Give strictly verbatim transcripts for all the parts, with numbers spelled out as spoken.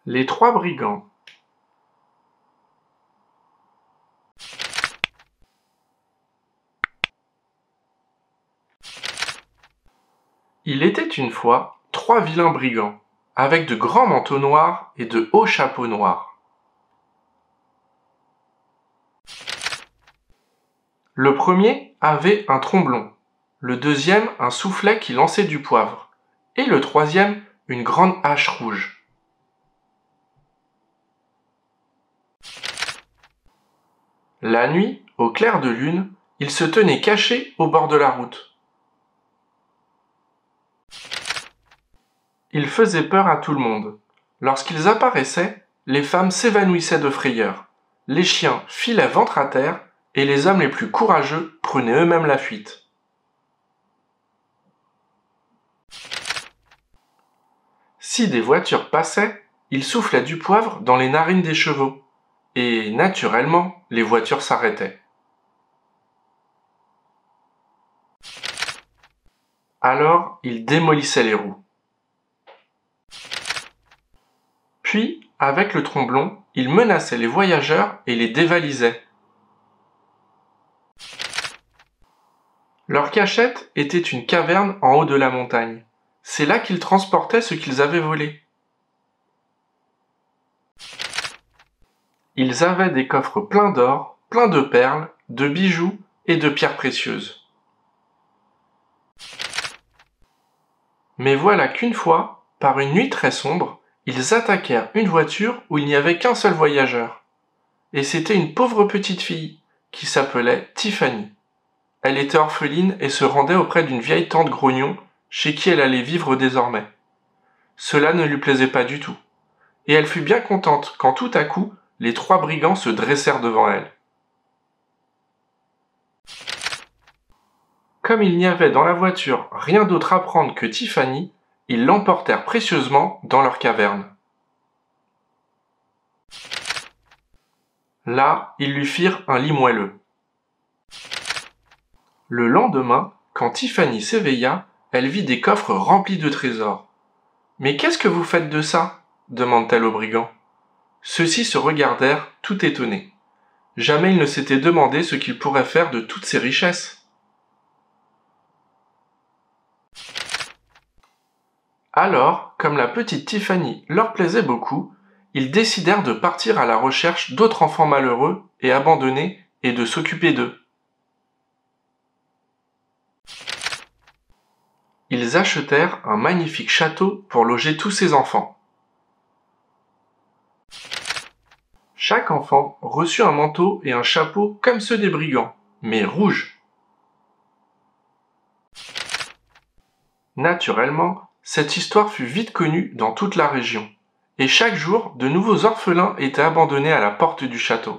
Les trois brigands. Il était une fois trois vilains brigands, avec de grands manteaux noirs et de hauts chapeaux noirs. Le premier avait un tromblon, le deuxième un soufflet qui lançait du poivre, et le troisième une grande hache rouge. La nuit, au clair de lune, ils se tenaient cachés au bord de la route. Ils faisaient peur à tout le monde. Lorsqu'ils apparaissaient, les femmes s'évanouissaient de frayeur, les chiens filaient ventre à terre, et les hommes les plus courageux prenaient eux-mêmes la fuite. Si des voitures passaient, ils soufflaient du poivre dans les narines des chevaux, et naturellement, les voitures s'arrêtaient. Alors, ils démolissaient les roues. Puis, avec le tromblon, ils menaçaient les voyageurs et les dévalisaient. Leur cachette était une caverne en haut de la montagne. C'est là qu'ils transportaient ce qu'ils avaient volé. Ils avaient des coffres pleins d'or, pleins de perles, de bijoux et de pierres précieuses. Mais voilà qu'une fois, par une nuit très sombre, ils attaquèrent une voiture où il n'y avait qu'un seul voyageur. Et c'était une pauvre petite fille, qui s'appelait Tiffany. Elle était orpheline et se rendait auprès d'une vieille tante grognon, chez qui elle allait vivre désormais. Cela ne lui plaisait pas du tout, et elle fut bien contente quand tout à coup, les trois brigands se dressèrent devant elle. Comme il n'y avait dans la voiture rien d'autre à prendre que Tiffany, ils l'emportèrent précieusement dans leur caverne. Là, ils lui firent un lit moelleux. Le lendemain, quand Tiffany s'éveilla, elle vit des coffres remplis de trésors. « Mais qu'est-ce que vous faites de ça ?» demanda-t-elle aux brigands. Ceux-ci se regardèrent, tout étonnés. Jamais ils ne s'étaient demandé ce qu'ils pourraient faire de toutes ces richesses. Alors, comme la petite Tiffany leur plaisait beaucoup, ils décidèrent de partir à la recherche d'autres enfants malheureux et abandonnés et de s'occuper d'eux. Ils achetèrent un magnifique château pour loger tous ces enfants. Chaque enfant reçut un manteau et un chapeau comme ceux des brigands, mais rouges. Naturellement, cette histoire fut vite connue dans toute la région, et chaque jour, de nouveaux orphelins étaient abandonnés à la porte du château.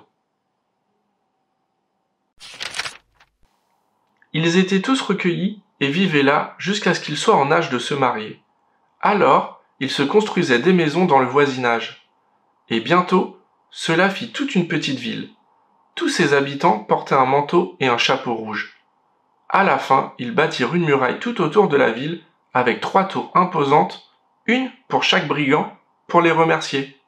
Ils étaient tous recueillis et vivaient là jusqu'à ce qu'ils soient en âge de se marier. Alors, ils se construisaient des maisons dans le voisinage. Et bientôt, cela fit toute une petite ville. Tous ses habitants portaient un manteau et un chapeau rouge. À la fin, ils bâtirent une muraille tout autour de la ville avec trois tours imposantes, une pour chaque brigand, pour les remercier.